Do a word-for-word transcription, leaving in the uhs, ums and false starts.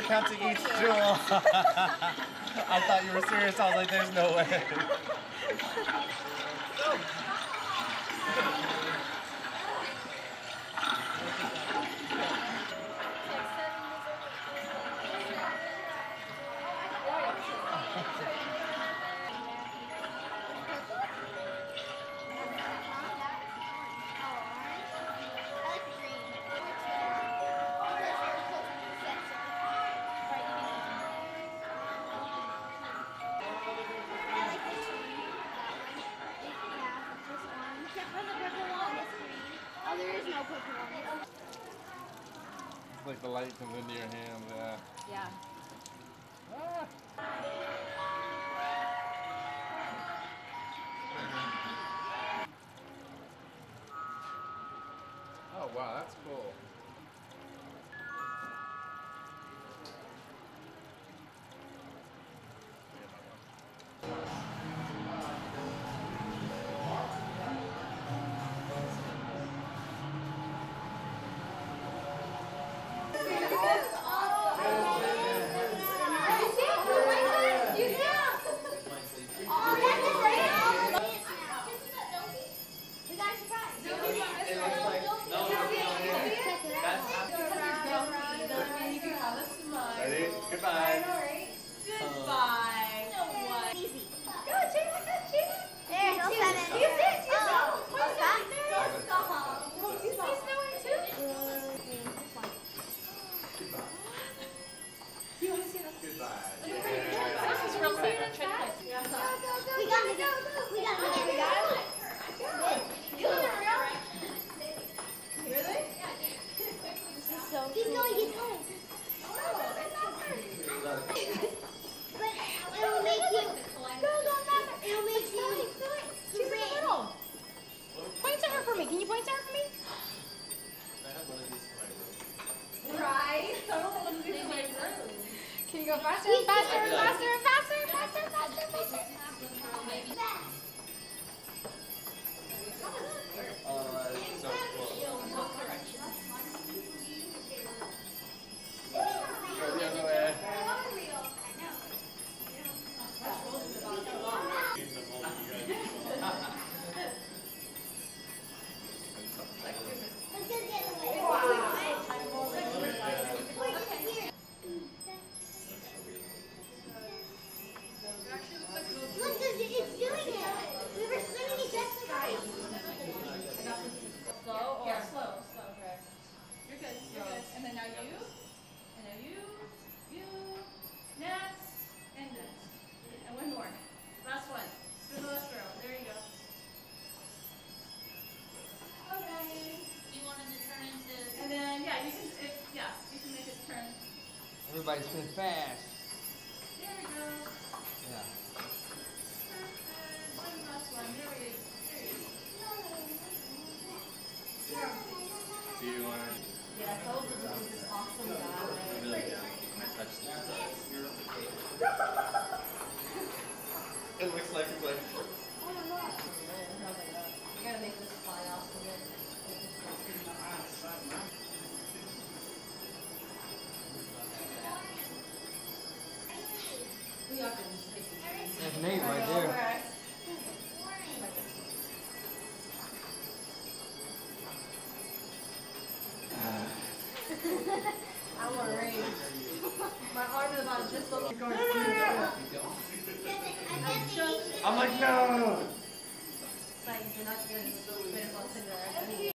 counting each jewel. I thought you were serious. I was like, there's no way. Like the light comes into your hand, yeah. Yeah. Ah. Oh wow, that's cool. Ready? Goodbye. Goodbye. No way. Easy. Go, Chase, go, Chase. There, he'll set it. You sit, you Oh, sit. what's that? Stop. You see Snowy too? Do you want to see that? Goodbye. This is real quick. Check this. We got it. We got it. We got it. Good. Really? This is so He's going, he's going. But it'll make you, it'll make you, She's in the middle. Point to her for me. Can you point to her for me? Right. I don't want to do my room. Can you go faster and faster and faster and faster and faster and faster and faster? Oh, that's so cool. Go the other way. let's just get away. Look, it's it's doing it. We were swimming it just like ice. Slow or? Yeah, slow, slow, okay. You're good, you're good. And then now you, and then you, you, next, and next. And one more. Last one. Spin the last girl. There you go. Okay. You want him to turn into... And then, yeah, you can, if, yeah, you can make it turn. Everybody's been fast. There we go. Yeah. Perfect. One last one. There we go. There you go. Do you want to? Yeah, I told you this is this awesome guy. Really good. When I touch this. It looks like it's like. You gotta make this fly off a bit. We have to just take this. That's Nate right there. I'm worried. My arm is about to just look like going. I'm like, no! It's like, you're not going to finish on Cinderella.